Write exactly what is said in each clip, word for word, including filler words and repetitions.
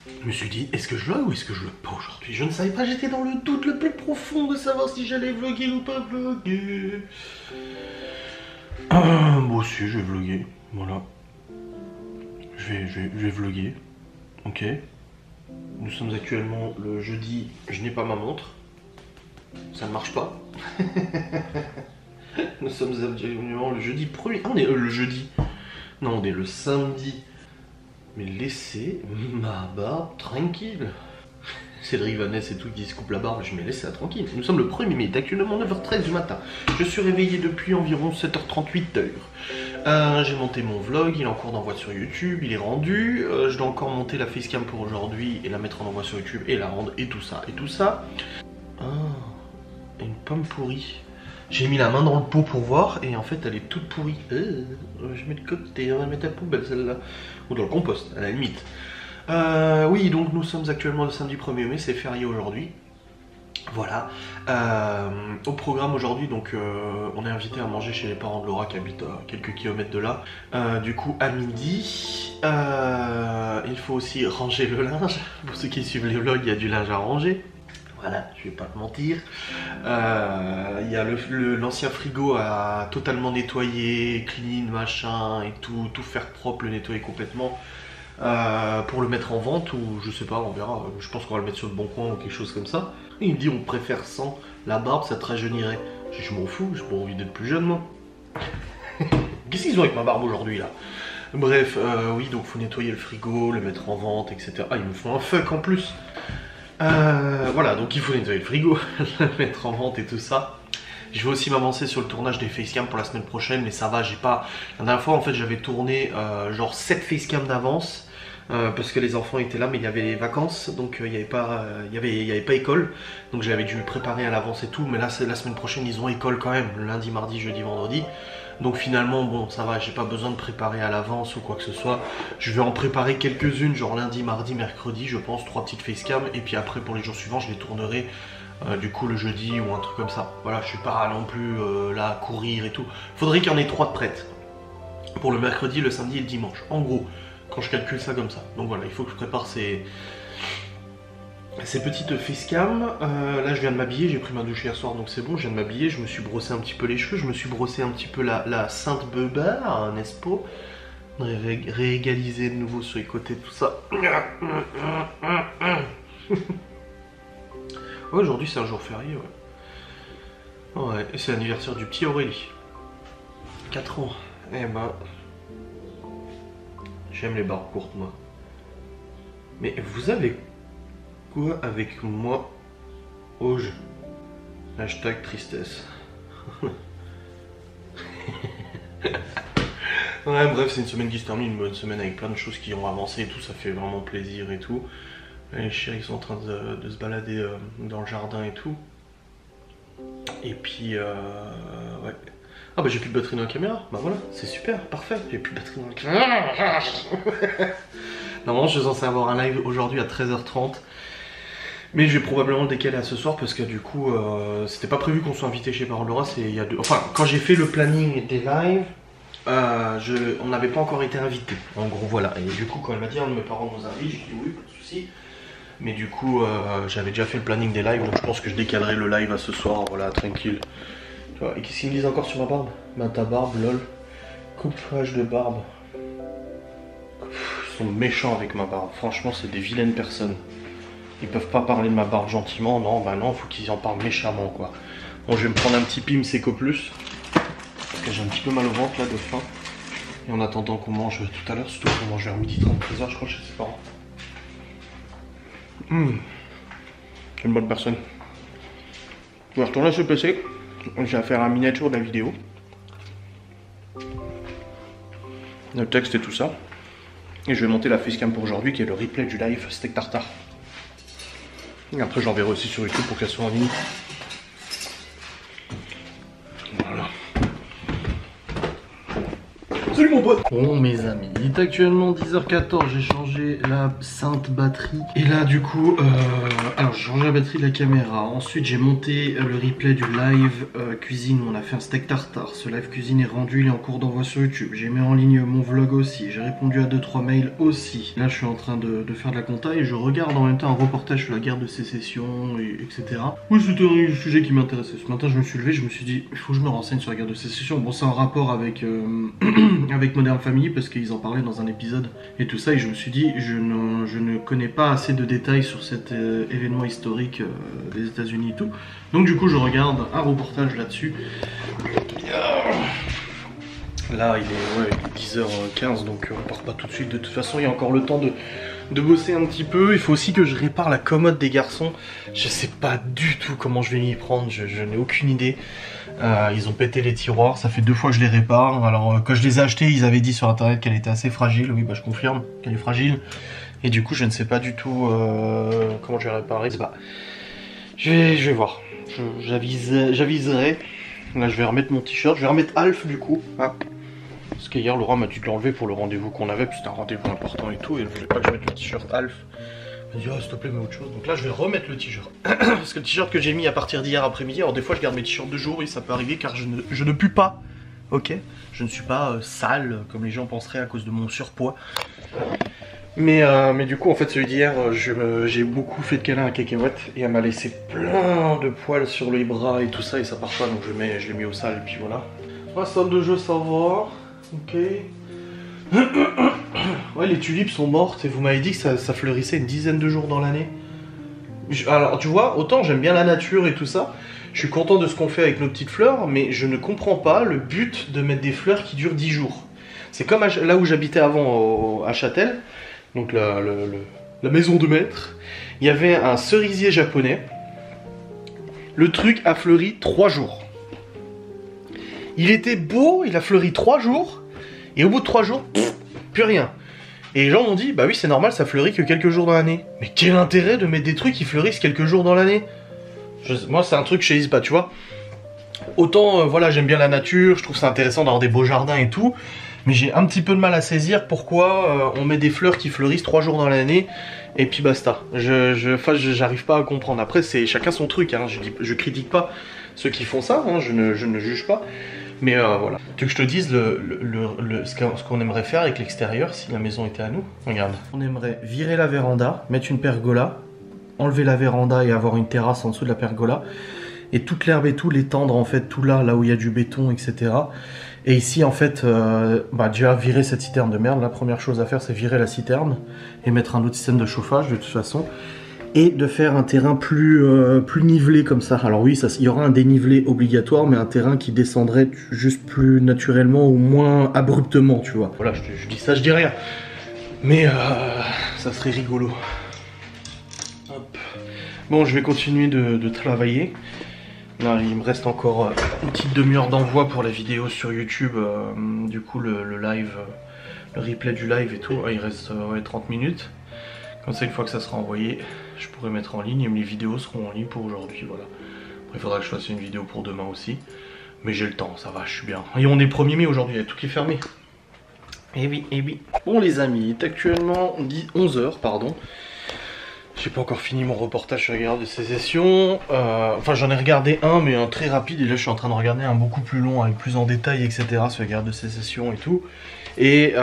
Je me suis dit, est-ce que je vlog ou est-ce que je vlog pas aujourd'hui? Je ne savais pas, j'étais dans le doute le plus profond de savoir si j'allais vlogger ou pas vlogger. Ah, bon si, je vais vlogger, voilà. Je vais, je vais, je vais vlogger, ok. Nous sommes actuellement le jeudi, je n'ai pas ma montre. Ça ne marche pas. Nous sommes actuellement le jeudi premier. Ah, on est euh, le jeudi. Non, on est le samedi. Mais laissez ma barbe tranquille. Cédric Vanessa et tout qui se coupe la barbe, je m'ai laissé la tranquille. Nous sommes le premier mai, actuellement neuf heures treize du matin. Je suis réveillé depuis environ sept heures trente-huit heures. Euh, J'ai monté mon vlog, il est en cours d'envoi sur YouTube, il est rendu. Euh, je dois encore monter la facecam pour aujourd'hui et la mettre en envoi sur YouTube et la rendre et tout ça et tout ça. Ah, une pomme pourrie. J'ai mis la main dans le pot pour voir et en fait elle est toute pourrie. Euh, je mets de côté, on va mettre à la poubelle celle-là. Ou dans le compost, à la limite. Euh, oui, donc nous sommes actuellement le samedi premier mai, c'est férié aujourd'hui. Voilà. Euh, au programme aujourd'hui, donc euh, on est invité à manger chez les parents de Laura qui habitent à quelques kilomètres de là. Euh, du coup, à midi, euh, il faut aussi ranger le linge. Pour ceux qui suivent les vlogs, il y a du linge à ranger. Voilà, je vais pas te mentir. Euh, il y a l'ancien frigo à totalement nettoyer, clean, machin et tout, tout faire propre, le nettoyer complètement. Euh, pour le mettre en vente ou je sais pas, on verra. Je pense qu'on va le mettre sur le bon coin ou quelque chose comme ça. Et il me dit on préfère sans la barbe, ça te rajeunirait. Je dis je m'en fous, j'ai pas envie d'être plus jeune moi. Qu'est-ce qu'ils ont avec ma barbe aujourd'hui là? Bref, euh, oui, donc faut nettoyer le frigo, le mettre en vente, et cetera. Ah, ils me font un fuck en plus. Euh, voilà, donc il faut nettoyer le frigo, le mettre en vente et tout ça. Je vais aussi m'avancer sur le tournage des facecam pour la semaine prochaine, mais ça va, j'ai pas... La dernière fois, en fait, j'avais tourné euh, genre sept facecam d'avance, euh, parce que les enfants étaient là, mais il y avait les vacances, donc il euh, n'y avait, euh, y avait, y avait pas école, donc j'avais dû préparer à l'avance et tout, mais là, la semaine prochaine, ils ont école quand même, lundi, mardi, jeudi, vendredi. Donc finalement, bon, ça va, j'ai pas besoin de préparer à l'avance ou quoi que ce soit. Je vais en préparer quelques-unes, genre lundi, mardi, mercredi, je pense, trois petites facecam. Et puis après, pour les jours suivants, je les tournerai euh, du coup le jeudi ou un truc comme ça. Voilà, je suis pas non plus euh, là à courir et tout. Faudrait qu'il y en ait trois de prêtes. Pour le mercredi, le samedi et le dimanche. En gros, quand je calcule ça comme ça. Donc voilà, il faut que je prépare ces... Ces petites facecam, euh, là je viens de m'habiller, j'ai pris ma douche hier soir donc c'est bon, je viens de m'habiller, je me suis brossé un petit peu les cheveux, je me suis brossé un petit peu la, la Sainte Beubare, n'est-ce pas? Ré réégaliser de nouveau sur les côtés, tout ça. Ouais, aujourd'hui c'est un jour férié, ouais. Ouais, et c'est l'anniversaire du petit Aurélie. quatre ans. Eh ben... J'aime les barbes courtes, moi. Mais vous avez... quoi avec moi au jeu? Hashtag tristesse. Ouais, bref, c'est une semaine qui se termine, une bonne semaine avec plein de choses qui ont avancé et tout, ça fait vraiment plaisir et tout. Les chéris sont en train de, de se balader euh, dans le jardin et tout. Et puis, euh, ouais. Ah bah j'ai plus de batterie dans la caméra, bah voilà, c'est super, parfait, j'ai plus de batterie dans la caméra. Normalement je suis censé avoir un live aujourd'hui à treize heures trente. Mais je vais probablement le décaler à ce soir parce que du coup, euh, c'était pas prévu qu'on soit invité chez Parole Laura. C'est il y a deux... Enfin, quand j'ai fait le planning des lives, euh, je... on n'avait pas encore été invité. En gros, voilà. Et du coup, quand elle m'a dit un de mes parents nous invite, j'ai dit oui, pas de souci. Mais du coup, euh, j'avais déjà fait le planning des lives, donc je pense que je décalerai le live à ce soir. Voilà, tranquille. Tu vois, et qu'est-ce qu'ils me disent encore sur ma barbe? Bah ta barbe, lol. Coupage de barbe. Ils sont méchants avec ma barbe. Franchement, c'est des vilaines personnes. Ils peuvent pas parler de ma barbe gentiment, non, bah non, faut qu'ils en parlent méchamment quoi. Bon, je vais me prendre un petit Pim Seco Plus, parce que j'ai un petit peu mal au ventre là de faim. Et en attendant qu'on mange tout à l'heure, surtout qu'on mange vers midi trente, treize heures je crois chez ses parents. Mmh. C'est une bonne personne. Je vais retourner sur le P C, je vais faire un miniature de la vidéo. Le texte et tout ça. Et je vais monter la facecam pour aujourd'hui qui est le replay du live steak tartare. Et après j'enverrai aussi sur YouTube pour qu'elle soit en ligne. Voilà. Salut mon pote. Bon mes amis, il est actuellement dix heures quatorze, j'ai changé la sainte batterie. Et là du coup, euh, alors j'ai changé la batterie de la caméra. Ensuite j'ai monté le replay du live euh, cuisine où on a fait un steak tartare. Ce live cuisine est rendu, il est en cours d'envoi sur YouTube. J'ai mis en ligne mon vlog aussi, j'ai répondu à deux trois mails aussi. Là je suis en train de, de faire de la compta et je regarde en même temps un reportage sur la guerre de sécession, et, etc. Oui, c'était un sujet qui m'intéressait. Ce matin je me suis levé, je me suis dit, il faut que je me renseigne sur la guerre de sécession. Bon, c'est en rapport avec, euh, avec Modern Family parce qu'ils en parlaient dans un épisode et tout ça. Et je me suis dit, je ne, je ne connais pas assez de détails sur cet euh, événement historique euh, des États-Unis et tout. Donc du coup, je regarde un reportage là-dessus. Là, il est, ouais, il est dix heures quinze, donc on part pas tout de suite. De toute façon, il y a encore le temps de, de bosser un petit peu. Il faut aussi que je répare la commode des garçons. Je sais pas du tout comment je vais m'y prendre, je, je n'ai aucune idée. Euh, ils ont pété les tiroirs, ça fait deux fois que je les répare. Alors, euh, quand je les ai achetés, ils avaient dit sur internet qu'elle était assez fragile. Oui, bah je confirme qu'elle est fragile. Et du coup, je ne sais pas du tout euh, comment je vais réparer. Je sais pas. Je vais, je vais voir. J'aviserai. Là, je vais remettre mon t-shirt. Je vais remettre Alf du coup. Hein. Parce qu'hier, Laura m'a dit de l'enlever pour le rendez-vous qu'on avait. Puis c'était un rendez-vous important et tout. Et elle voulait pas que je mette le t-shirt Alf. Elle m'a dit, oh, s'il te plaît, mets autre chose. Donc là, je vais remettre le t-shirt. Parce que le t-shirt que j'ai mis à partir d'hier après-midi, alors des fois, je garde mes t-shirts de jour et ça peut arriver car je ne, je ne pue pas. Ok, je ne suis pas euh, sale comme les gens penseraient à cause de mon surpoids. Mais, euh, mais du coup, en fait, celui d'hier, j'ai beaucoup fait de câlins à Cacahuète et elle m'a laissé plein de poils sur les bras et tout ça et ça part pas. Donc je, mets, je l'ai mis au sale et puis voilà. La salle de jeu, ça va. Ok. Ouais, les tulipes sont mortes et vous m'avez dit que ça, ça fleurissait une dizaine de jours dans l'année. Alors, tu vois, autant j'aime bien la nature et tout ça. Je suis content de ce qu'on fait avec nos petites fleurs, mais je ne comprends pas le but de mettre des fleurs qui durent dix jours. C'est comme à, là où j'habitais avant, au, à Châtel, donc la, la, la, la maison de maître. Il y avait un cerisier japonais. Le truc a fleuri trois jours. Il était beau, il a fleuri trois jours, et au bout de trois jours, pff, plus rien. Et les gens m'ont dit, bah oui c'est normal, ça fleurit que quelques jours dans l'année. Mais quel intérêt de mettre des trucs qui fleurissent quelques jours dans l'année? Moi c'est un truc que je sais pas, tu vois. Autant, euh, voilà, j'aime bien la nature, je trouve ça intéressant d'avoir des beaux jardins et tout, mais j'ai un petit peu de mal à saisir pourquoi euh, on met des fleurs qui fleurissent trois jours dans l'année, et puis basta. Je, je, enfin, j'arrive pas à comprendre. Après, c'est chacun son truc, hein. je, dis, je critique pas ceux qui font ça, hein. je, ne, je ne juge pas. Mais euh, voilà. Tu veux que je te dise le, le, le, le, ce qu'on aimerait faire avec l'extérieur si la maison était à nous? Regarde. On aimerait virer la véranda, mettre une pergola, enlever la véranda et avoir une terrasse en dessous de la pergola. Et toute l'herbe et tout, l'étendre en fait tout là, là où il y a du béton, et cetera. Et ici en fait, euh, bah, déjà virer cette citerne de merde. La première chose à faire c'est virer la citerne et mettre un autre système de chauffage de toute façon. Et de faire un terrain plus, euh, plus nivelé comme ça. Alors oui, ça, il y aura un dénivelé obligatoire, mais un terrain qui descendrait juste plus naturellement ou moins abruptement, tu vois. Voilà, je, je dis ça, je dis rien. Mais euh, ça serait rigolo. Hop. Bon, je vais continuer de, de travailler. Là, il me reste encore euh, une petite demi-heure d'envoi pour la vidéo sur YouTube. Euh, du coup, le, le live, euh, le replay du live et tout, il reste euh, ouais, trente minutes. Comme ça, une fois que ça sera envoyé, je pourrai mettre en ligne et les vidéos seront en ligne pour aujourd'hui. Voilà. Après, il faudra que je fasse une vidéo pour demain aussi. Mais j'ai le temps, ça va, je suis bien. Et on est le premier mai aujourd'hui, il y a tout qui est fermé. Et oui, et oui. Bon, les amis, il est actuellement onze heures, pardon. J'ai pas encore fini mon reportage sur la guerre de sécession. Euh, enfin, j'en ai regardé un, mais un très rapide. Et là, je suis en train de regarder un beaucoup plus long, avec plus en détail, et cetera sur la guerre de sécession et tout. Et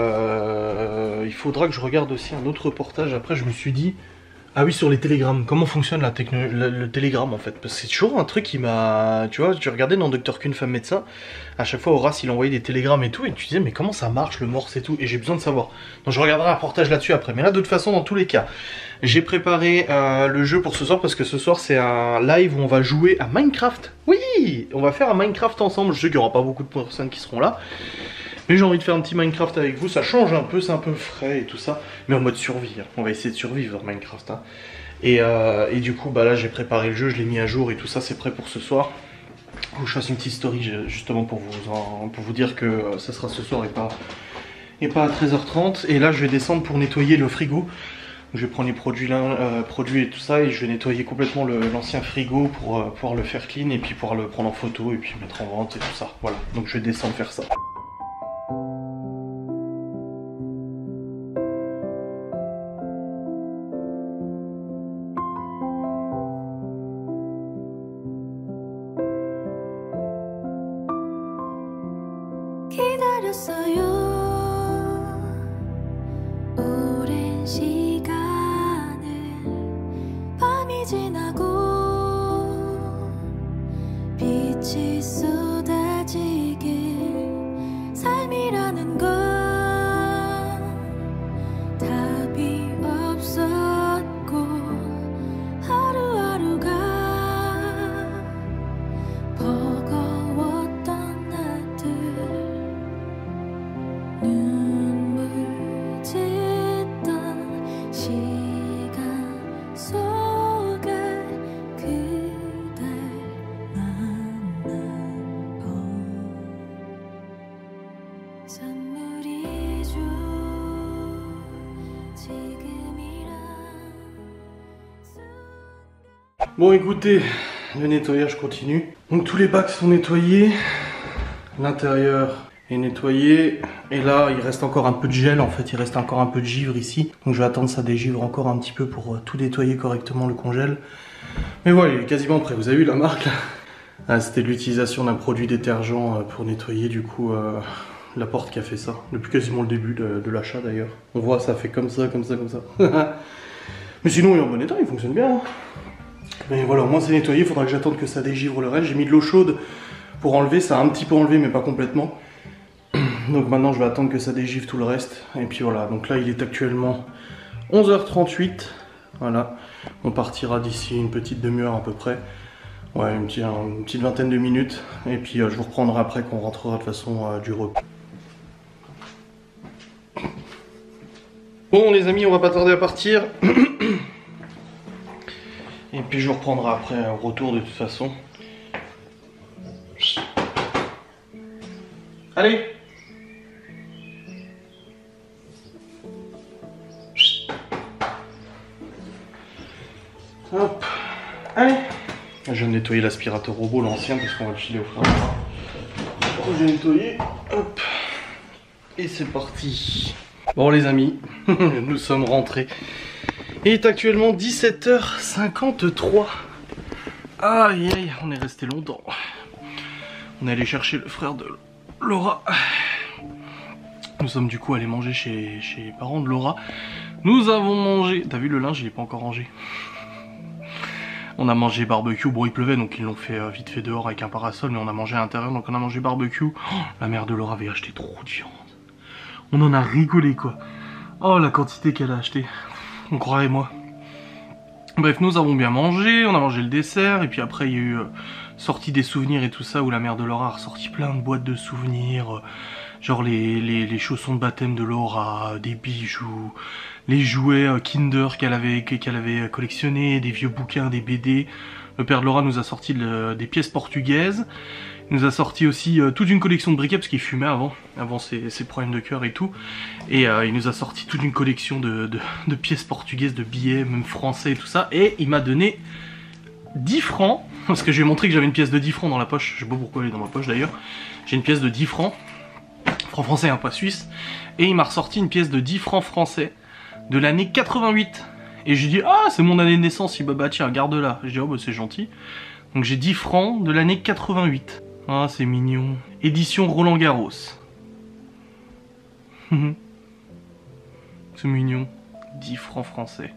euh, il faudra que je regarde aussi un autre reportage. Après, je me suis dit, ah oui, sur les télégrammes. Comment fonctionne la techno le, le télégramme en fait? Parce que c'est toujours un truc qui m'a... Tu vois, tu regardais dans Docteur Kuhn, femme médecin. À chaque fois, Horace, il envoyait des télégrammes et tout. Et tu disais, mais comment ça marche le morse et tout? Et j'ai besoin de savoir. Donc je regarderai un reportage là-dessus après. Mais là, de toute façon, dans tous les cas, j'ai préparé euh, le jeu pour ce soir. Parce que ce soir, c'est un live où on va jouer à Minecraft. Oui, on va faire un Minecraft ensemble. Je sais qu'il n'y aura pas beaucoup de personnes qui seront là. Mais j'ai envie de faire un petit Minecraft avec vous, ça change un peu, c'est un peu frais et tout ça. Mais en mode survie, hein. On va essayer de survivre dans Minecraft. Hein. Et, euh, et du coup, bah là j'ai préparé le jeu, je l'ai mis à jour et tout ça, c'est prêt pour ce soir. Faut que je fasse une petite story justement pour vous, en, pour vous dire que ça sera ce soir et pas, et pas à treize heures trente. Et là je vais descendre pour nettoyer le frigo. Je vais prendre les produits, là, euh, produits et tout ça et je vais nettoyer complètement l'ancien frigo pour euh, pouvoir le faire clean et puis pouvoir le prendre en photo et puis mettre en vente et tout ça. Voilà, donc je vais descendre faire ça. Bon écoutez, le nettoyage continue. Donc tous les bacs sont nettoyés, l'intérieur est nettoyé, et là il reste encore un peu de gel, en fait il reste encore un peu de givre ici. Donc je vais attendre ça dégivre encore un petit peu pour euh, tout nettoyer correctement le congèle. Mais voilà, il est quasiment prêt, vous avez vu la marque là ah, c'était l'utilisation d'un produit détergent euh, pour nettoyer du coup euh, la porte qui a fait ça. Depuis quasiment le début de, de l'achat d'ailleurs. On voit ça fait comme ça, comme ça, comme ça. Mais sinon il est en bon état, il fonctionne bien. Hein. Mais voilà, au moins c'est nettoyé, il faudra que j'attende que ça dégivre le reste. J'ai mis de l'eau chaude pour enlever, ça a un petit peu enlevé mais pas complètement. Donc maintenant je vais attendre que ça dégivre tout le reste. Et puis voilà, donc là il est actuellement onze heures trente-huit. Voilà, on partira d'ici une petite demi-heure à peu près. Ouais, une petite, une petite vingtaine de minutes. Et puis euh, je vous reprendrai après qu'on rentrera de toute façon euh, du repos. Bon les amis, on va pas tarder à partir. Et puis je vous reprendrai après un retour de toute façon. Allez! Hop! Allez! Je viens de nettoyer l'aspirateur robot, l'ancien, parce qu'on va le filer au frère. J'ai nettoyé. Hop! Et c'est parti! Bon les amis, nous sommes rentrés. Il est actuellement dix-sept heures cinquante-trois. Aïe aïe, on est resté longtemps. On est allé chercher le frère de Laura. Nous sommes du coup allés manger chez, chez les parents de Laura. Nous avons mangé... T'as vu le linge, il est pas encore rangé. On a mangé barbecue. Bon il pleuvait donc ils l'ont fait euh, vite fait dehors avec un parasol. Mais on a mangé à l'intérieur donc on a mangé barbecue. Oh, la mère de Laura avait acheté trop de viande. On en a rigolé quoi. Oh la quantité qu'elle a acheté. On croirait moi. Bref, nous avons bien mangé, on a mangé le dessert, et puis après il y a eu euh, sortie des souvenirs et tout ça, où la mère de Laura a ressorti plein de boîtes de souvenirs, euh, genre les, les, les chaussons de baptême de Laura, des bijoux, les jouets euh, Kinder qu'elle avait, qu'elle avait collectionnés, des vieux bouquins, des B D. Le père de Laura nous a sorti le, des pièces portugaises. Il nous a sorti aussi euh, toute une collection de briquets parce qu'il fumait avant, avant ses, ses problèmes de cœur et tout. Et euh, il nous a sorti toute une collection de, de, de pièces portugaises, de billets, même français et tout ça. Et il m'a donné dix francs, parce que je lui ai montré que j'avais une pièce de dix francs dans la poche. Je sais pas pourquoi elle est dans ma poche d'ailleurs. J'ai une pièce de dix francs, francs français, hein, pas suisse. Et il m'a ressorti une pièce de dix francs français de l'année quatre-vingt-huit. Et je lui ai dit, ah c'est mon année de naissance, il m'a bah tiens, garde-la. Je dis, oh bah c'est gentil. Donc j'ai dix francs de l'année quatre-vingt-huit. Ah, c'est mignon. Édition Roland Garros. C'est mignon. dix francs français.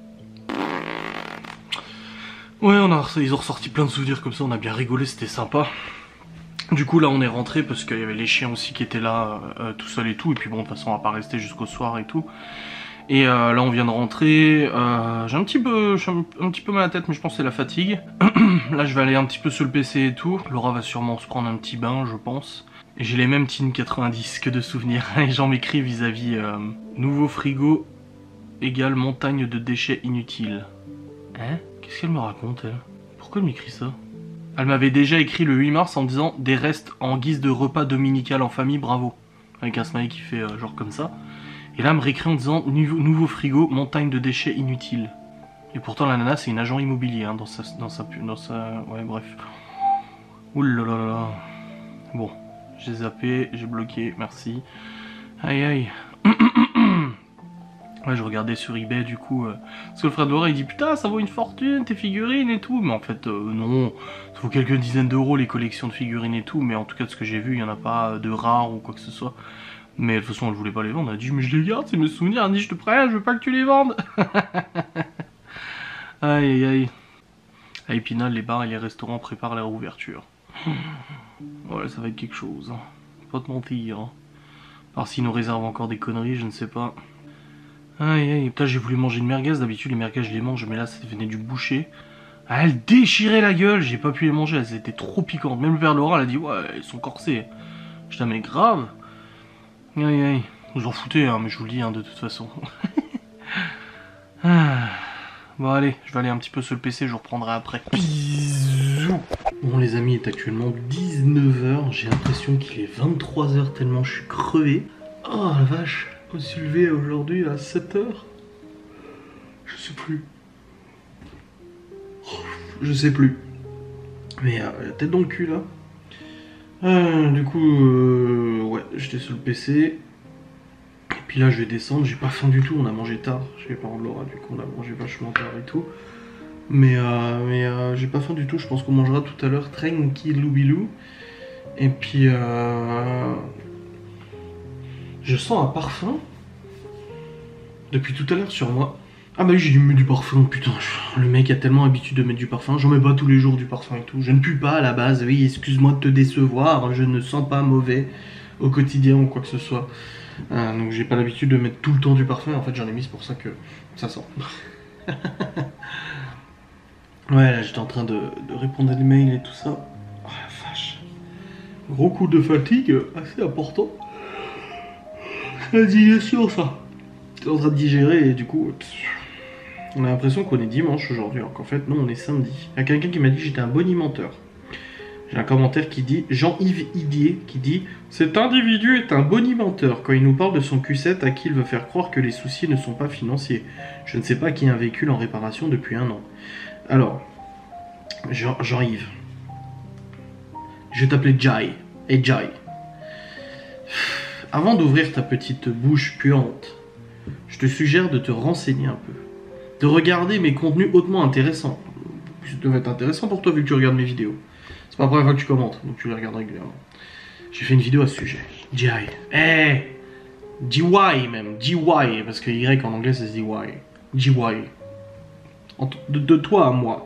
Ouais, on a, ils ont ressorti plein de souvenirs comme ça, on a bien rigolé, c'était sympa. Du coup, là, on est rentré parce qu'il y avait les chiens aussi qui étaient là, euh, tout seul et tout. Et puis bon, de toute façon, on va pas rester jusqu'au soir et tout. Et euh, là, on vient de rentrer. Euh, j'ai un petit peu, j'ai un, un petit peu mal à la tête, mais je pense que c'est la fatigue. Là, je vais aller un petit peu sur le P C et tout. Laura va sûrement se prendre un petit bain, je pense. Et j'ai les mêmes Teen quatre-vingt-dix que de souvenirs. Les gens m'écrivent vis-à-vis euh, nouveau frigo égale montagne de déchets inutiles. Hein? Qu'est-ce qu'elle me raconte, elle? Pourquoi elle m'écrit ça? Elle m'avait déjà écrit le huit mars en me disant des restes en guise de repas dominical en famille, bravo. Avec un smiley qui fait euh, genre comme ça. Et là, elle me réécrit en disant nouveau, nouveau frigo, montagne de déchets inutiles. Et pourtant, la nana, c'est une agent immobilier hein, dans sa, dans sa, dans sa, ouais, bref. Oulala. Bon, j'ai zappé, j'ai bloqué, merci. Aïe aïe. Ouais, je regardais sur eBay du coup. Euh, parce que le frère de Laura il dit putain, ça vaut une fortune tes figurines et tout. Mais en fait, euh, non. Ça vaut quelques dizaines d'euros les collections de figurines et tout. Mais en tout cas, de ce que j'ai vu, il n'y en a pas de rares ou quoi que ce soit. Mais de toute façon, elle voulait pas les vendre. Elle a dit, mais je les garde, c'est mes souvenirs. Elle a dit, je te préviens, je veux pas que tu les vendes. Aïe, aïe, aïe. À Épinal, les bars et les restaurants préparent la réouverture. Ouais, ça va être quelque chose. Hein. Pas te mentir. Hein. Alors s'ils nous réservent encore des conneries, je ne sais pas. Aïe, aïe. Putain, j'ai voulu manger une merguez. D'habitude, les merguez, je les mange, mais là, ça venait du boucher. Ah, elle déchirait la gueule. J'ai pas pu les manger. Elles étaient trop piquantes. Même le père Laura, elle a dit, ouais, elles sont corsées. Putain, mais grave. Aïe, aïe. Vous en foutez, hein, mais je vous le dis, hein, de toute façon. Ah. Bon allez, je vais aller un petit peu sur le P C, je vous reprendrai après. Bisous. Bon les amis, il est actuellement dix-neuf heures, j'ai l'impression qu'il est vingt-trois heures tellement je suis crevé. Oh la vache, je me suis levé aujourd'hui à sept heures. Je sais plus. Oh, je sais plus. Mais euh, la tête dans le cul là. Euh, du coup, euh, ouais, j'étais sur le P C. Et puis là je vais descendre, j'ai pas faim du tout, on a mangé tard chez les parents de Laura, du coup on a mangé vachement tard et tout. Mais, euh, mais euh, j'ai pas faim du tout, je pense qu'on mangera tout à l'heure tranquillou bilou. Et puis euh, je sens un parfum depuis tout à l'heure sur moi. Ah bah oui, j'ai dû mettre du parfum, putain, le mec a tellement l'habitude de mettre du parfum, j'en mets pas tous les jours du parfum et tout. Je ne pue pas à la base, oui, excuse-moi de te décevoir, je ne sens pas mauvais au quotidien ou quoi que ce soit. Euh, donc j'ai pas l'habitude de mettre tout le temps du parfum, en fait j'en ai mis, c'est pour ça que ça sent. Ouais, là j'étais en train de, de répondre à des mails et tout ça. Oh la vache. Gros coup de fatigue assez important. C'est la digestion ça. T'es en train de digérer et du coup, on a l'impression qu'on est dimanche aujourd'hui, alors qu'en fait non, on est samedi. Il y a quelqu'un qui m'a dit que j'étais un bonimenteur. J'ai un commentaire qui dit, Jean-Yves Idier, qui dit « Cet individu est un bonimenteur quand il nous parle de son cul sept à qui il veut faire croire que les soucis ne sont pas financiers. Je ne sais pas qui a un véhicule en réparation depuis un an. » Alors, Jean- Jean-Yves, je vais t'appeler Jai. Et Jai. Avant d'ouvrir ta petite bouche puante, je te suggère de te renseigner un peu. De regarder mes contenus hautement intéressants. Ça devait être intéressant pour toi vu que tu regardes mes vidéos. C'est pas la première fois que tu commentes, donc tu les regardes régulièrement. J'ai fait une vidéo à ce sujet. J I. Eh G Y même. G Y. Parce que Y en anglais, ça se dit Y. G Y. De, de toi à moi.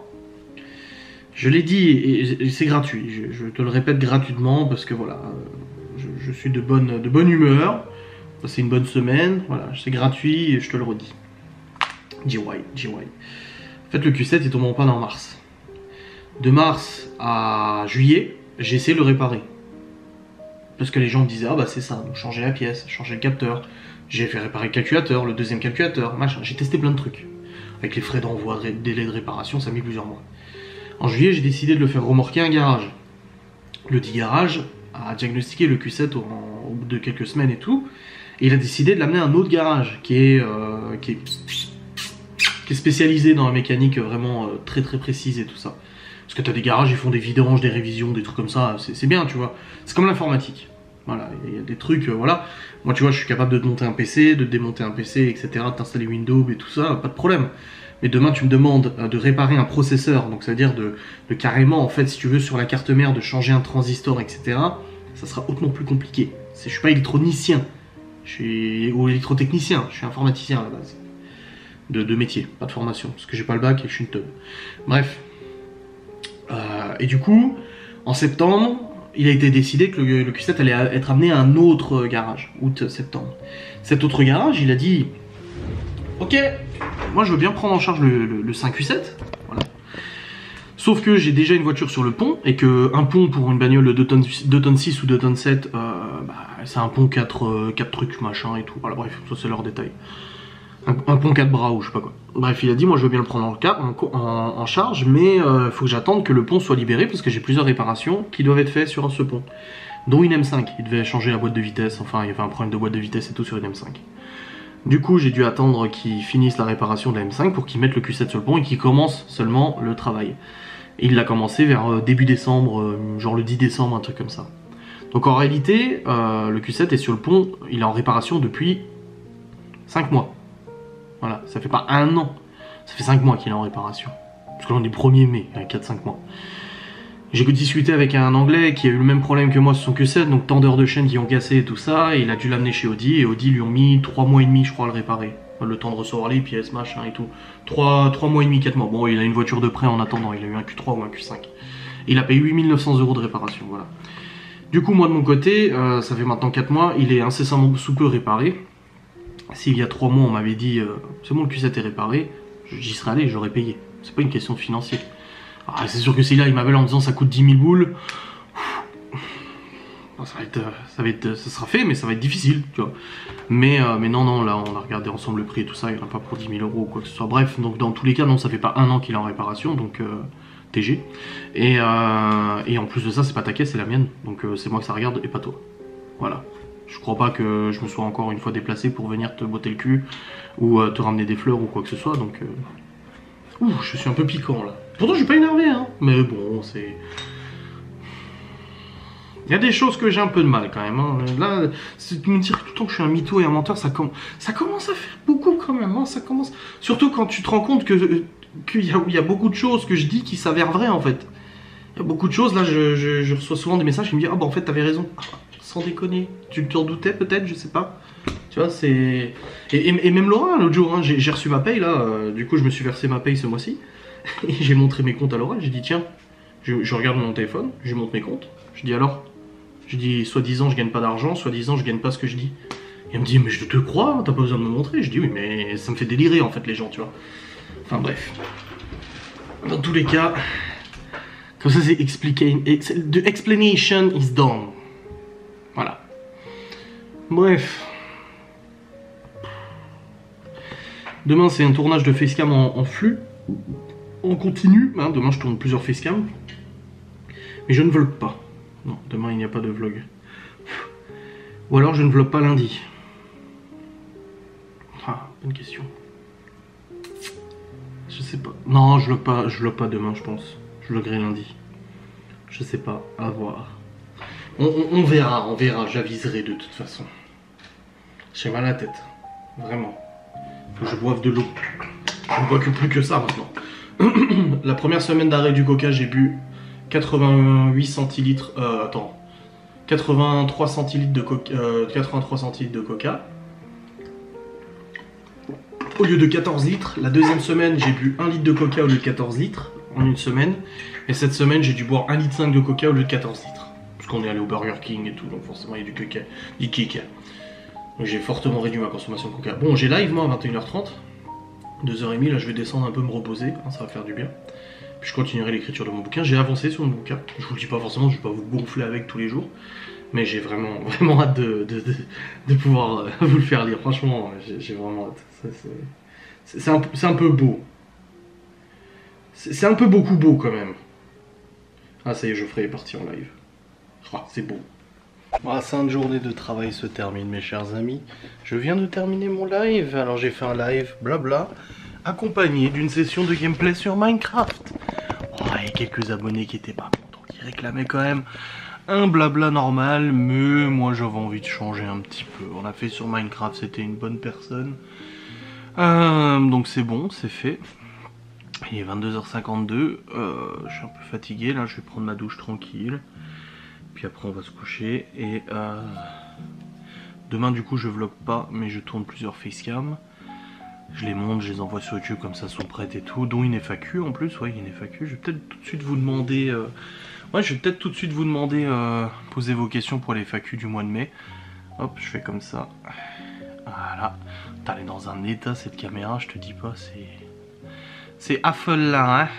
Je l'ai dit, et, et c'est gratuit. Je, je te le répète gratuitement, parce que voilà, je, je suis de bonne, de bonne humeur. C'est une bonne semaine. Voilà, c'est gratuit, et je te le redis. G Y. G Y. En fait, le Q sept est tombé en panne en mars. De mars à juillet, j'ai essayé de le réparer. Parce que les gens me disaient, ah bah c'est ça, donc changer la pièce, changer le capteur. J'ai fait réparer le calculateur, le deuxième calculateur, machin. J'ai testé plein de trucs. Avec les frais d'envoi, délai de réparation, ça a mis plusieurs mois. En juillet, j'ai décidé de le faire remorquer à un garage. Le dit garage a diagnostiqué le Q sept au, au bout de quelques semaines et tout. Et il a décidé de l'amener à un autre garage qui est, euh, qui est, qui est spécialisé dans la mécanique vraiment euh, très très précise et tout ça. Parce que t'as des garages, ils font des vidanges, des révisions, des trucs comme ça, c'est bien, tu vois. C'est comme l'informatique. Voilà, il y a des trucs, euh, voilà. Moi, tu vois, je suis capable de te monter un P C, de te démonter un P C, et cetera, de t'installer Windows et tout ça, pas de problème. Mais demain, tu me demandes euh, de réparer un processeur, donc ça veut dire de, de carrément, en fait, si tu veux, sur la carte mère, de changer un transistor, et cetera, ça sera hautement plus compliqué. Je suis pas électronicien, je suis ou électrotechnicien, je suis informaticien à la base. De, de métier, pas de formation, parce que j'ai pas le bac et je suis une teub. Bref. Euh, et du coup, en septembre, il a été décidé que le, le Q sept allait être amené à un autre garage, août-septembre. Cet autre garage, il a dit « Ok, moi je veux bien prendre en charge le, le, le cinq Q sept. Voilà. Sauf que j'ai déjà une voiture sur le pont, et qu'un pont pour une bagnole de deux tonnes six ou deux tonnes sept, euh, bah, c'est un pont quatre, quatre trucs, machin et tout. Voilà, bref, ça c'est leur détail. Un, un pont quatre bras ou je sais pas quoi. Bref, il a dit, moi je veux bien le prendre en, cas, en, en, en charge, mais il euh, faut que j'attende que le pont soit libéré parce que j'ai plusieurs réparations qui doivent être faites sur ce pont. Dont une M cinq, il devait changer la boîte de vitesse, enfin il y avait un problème de boîte de vitesse et tout sur une M cinq. Du coup, j'ai dû attendre qu'ils finissent la réparation de la M cinq pour qu'ils mettent le Q sept sur le pont et qu'ils commencent seulement le travail. Et il l'a commencé vers euh, début décembre, euh, genre le dix décembre, un truc comme ça. Donc en réalité, euh, le Q sept est sur le pont, il est en réparation depuis cinq mois. Voilà, ça fait pas un an, ça fait cinq mois qu'il est en réparation. Parce que là on est premier mai, il y a quatre cinq mois. J'ai discuté avec un anglais qui a eu le même problème que moi sur son Q sept, donc tant d'heures de chaîne qui ont cassé et tout ça, et il a dû l'amener chez Audi, et Audi lui ont mis trois mois et demi je crois à le réparer. Le temps de recevoir les pièces, machin et tout. trois mois et demi, quatre mois. Bon, il a une voiture de prêt en attendant, il a eu un Q trois ou un Q cinq. Il a payé huit mille neuf cents euros de réparation, voilà. Du coup, moi de mon côté, euh, ça fait maintenant quatre mois, il est incessamment sous peu réparé. S'il y a trois mois on m'avait dit euh, c'est bon, le Q sept est réparé, j'y serais allé, j'aurais payé. C'est pas une question de financier. Ah, c'est sûr que si là il m'appelle en me disant ça coûte dix mille boules, ça va être, ça va être, ça sera fait, mais ça va être difficile, tu vois. Mais, euh, mais non, non, là on a regardé ensemble le prix et tout ça, il n'y en a pas pour dix mille euros ou quoi que ce soit. Bref, donc dans tous les cas, non, ça fait pas un an qu'il est en réparation, donc euh, T G. Et, euh, et en plus de ça, c'est pas ta caisse, c'est la mienne, donc euh, c'est moi que ça regarde et pas toi. Voilà. Je crois pas que je me sois encore une fois déplacé pour venir te botter le cul ou euh, te ramener des fleurs ou quoi que ce soit, donc. Euh... Ouh, je suis un peu piquant là. Pourtant, je suis pas énervé, hein. Mais bon, c'est. Il y a des choses que j'ai un peu de mal quand même. Hein. Là, c'est de me dire tout le temps que je suis un mytho et un menteur, ça, com... ça commence à faire beaucoup quand même. Hein. Ça commence. Surtout quand tu te rends compte que qu'il y a, il y a beaucoup de choses que je dis qui s'avèrent vraies en fait. Il y a beaucoup de choses. Là, je, je, je reçois souvent des messages qui me disent ah bah en fait t'avais raison. Ah, sans déconner. Tu te redoutais peut-être, je sais pas. Tu vois, c'est. Et, et, et même Laura, l'autre jour, hein, j'ai reçu ma paye là. Euh, du coup, je me suis versé ma paye ce mois-ci. Et j'ai montré mes comptes à Laura. J'ai dit tiens, je, je regarde mon téléphone, je lui montre mes comptes. Je dis alors. Je dis soi-disant je gagne pas d'argent, soi-disant je gagne pas ce que je dis. Et elle me dit mais je te crois, t'as pas besoin de me montrer. Je dis oui mais ça me fait délirer en fait les gens, tu vois. Enfin bref. Dans tous les cas, comme ça c'est expliqué. The explanation is done. Voilà. Bref. Demain c'est un tournage de facecam en, en flux. On continue. Hein, demain je tourne plusieurs facecam. Mais je ne vlog pas. Non, demain il n'y a pas de vlog. Ou alors je ne vlog pas lundi. Ah, bonne question. Je sais pas. Non, je vlog pas, je vlog pas demain, je pense. Je vloggerai lundi. Je sais pas, à voir. On, on, on verra, on verra, j'aviserai de toute façon. J'ai mal à la tête. Vraiment. Faut que je boive de l'eau. Je ne bois que plus que ça maintenant. La première semaine d'arrêt du coca, j'ai bu quatre-vingt-huit centilitres, euh, attends, quatre-vingt-trois centilitres de coca, euh, quatre-vingt-trois centilitres de coca, au lieu de quatorze litres. La deuxième semaine, j'ai bu un litre de coca au lieu de quatorze litres, en une semaine, et cette semaine, j'ai dû boire un virgule cinq litre de coca au lieu de quatorze litres, parce qu'on est allé au Burger King et tout, donc forcément, il y a du coca, du kick. Donc j'ai fortement réduit ma consommation de coca. Bon, j'ai live, moi, à vingt et une heures trente, deux heures trente, là, je vais descendre un peu, me reposer, hein, ça va faire du bien. Puis je continuerai l'écriture de mon bouquin. J'ai avancé sur mon bouquin. Je vous le dis pas forcément, je vais pas vous gonfler avec tous les jours. Mais j'ai vraiment, vraiment hâte de, de, de, de pouvoir euh, vous le faire lire. Franchement, j'ai vraiment hâte. C'est un, un peu beau. C'est un peu beaucoup beau quand même. Ah ça y est, Geoffrey est parti en live. Ah, c'est beau. Ma sainte journée de travail se termine, mes chers amis. Je viens de terminer mon live. Alors j'ai fait un live, blabla, accompagné d'une session de gameplay sur Minecraft. Oh, et quelques abonnés qui étaient pas contents, qui réclamaient quand même un blabla normal, mais moi j'avais envie de changer un petit peu. On a fait sur Minecraft, c'était une bonne personne. Euh, donc c'est bon, c'est fait. Il est vingt-deux heures cinquante-deux, euh, je suis un peu fatigué, là je vais prendre ma douche tranquille. Puis après on va se coucher et euh, demain du coup je vlog pas, mais je tourne plusieurs facecam. Je les monte, je les envoie sur YouTube comme ça, sont prêtes et tout, dont une F A Q en plus, ouais, une F A Q. Je vais peut-être tout de suite vous demander, euh... ouais, je vais peut-être tout de suite vous demander, euh, poser vos questions pour les F A Q du mois de mai. Hop, je fais comme ça. Voilà. Elle est dans un état cette caméra, je te dis pas, c'est, c'est affolant, hein.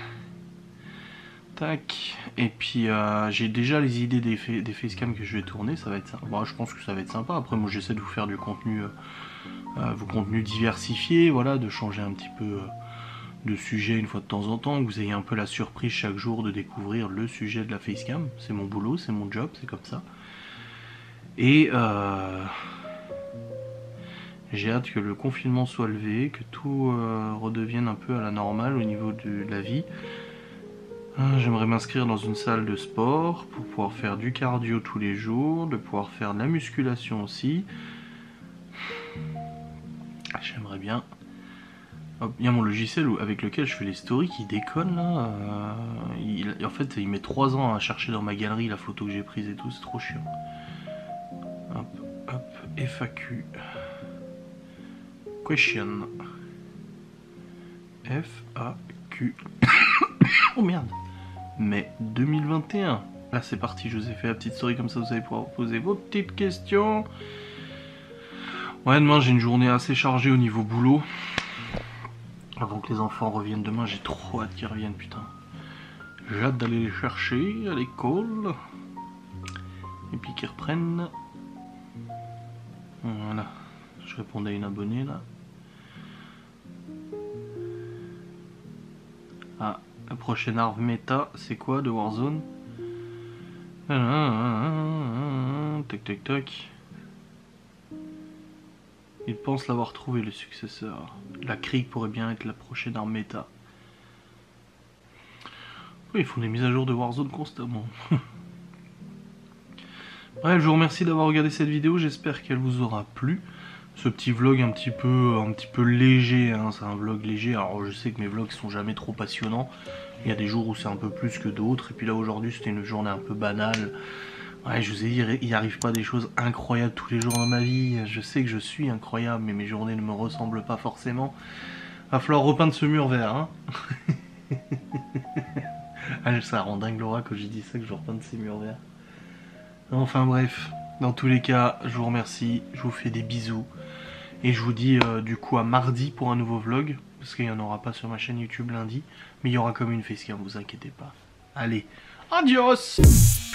Tac. Et puis euh, j'ai déjà les idées des, fa des facecam que je vais tourner, ça va être sympa. Bon, je pense que ça va être sympa. Après, moi, j'essaie de vous faire du contenu. Euh... Euh, vos contenus diversifiés, voilà, de changer un petit peu euh, de sujet une fois de temps en temps, que vous ayez un peu la surprise chaque jour de découvrir le sujet de la facecam. C'est mon boulot, c'est mon job, c'est comme ça. Et euh, j'ai hâte que le confinement soit levé, que tout euh, redevienne un peu à la normale au niveau de la vie. Euh, J'aimerais m'inscrire dans une salle de sport pour pouvoir faire du cardio tous les jours, de pouvoir faire de la musculation aussi. J'aimerais bien Il y a mon logiciel avec lequel je fais les stories qui déconne là. Euh, il, en fait, il met trois ans à chercher dans ma galerie la photo que j'ai prise et tout, c'est trop chiant. Hop, hop, F A Q. Question. F A Q. Oh merde. Mai deux mille vingt et un. Là c'est parti, je vous ai fait la petite story comme ça, vous allez pouvoir poser vos petites questions. Ouais, demain j'ai une journée assez chargée au niveau boulot. Avant que les enfants reviennent demain, j'ai trop hâte qu'ils reviennent, putain. J'ai hâte d'aller les chercher à l'école. Et puis qu'ils reprennent. Voilà. Je répondais à une abonnée là. Ah, la prochaine arme méta, c'est quoi de Warzone? Tac tac tac. Il pense l'avoir trouvé le successeur. La Krieg pourrait bien être la prochaine arme méta. Oui, ils font des mises à jour de Warzone constamment. Bref, je vous remercie d'avoir regardé cette vidéo, j'espère qu'elle vous aura plu. Ce petit vlog un petit peu, un petit peu léger, hein, c'est un vlog léger. Alors je sais que mes vlogs sont jamais trop passionnants. Il y a des jours où c'est un peu plus que d'autres. Et puis là aujourd'hui c'était une journée un peu banale. Ouais, je vous ai dit, il n'y arrive pas des choses incroyables tous les jours dans ma vie. Je sais que je suis incroyable, mais mes journées ne me ressemblent pas forcément. Va falloir repeindre ce mur vert, hein. Ah, ça rend dingue Laura quand j'ai dit ça, que je repeindre ces murs verts. Enfin bref, dans tous les cas, je vous remercie, je vous fais des bisous. Et je vous dis euh, du coup à mardi pour un nouveau vlog. Parce qu'il n'y en aura pas sur ma chaîne YouTube lundi. Mais il y aura comme une facecam, vous inquiétez pas. Allez, adios!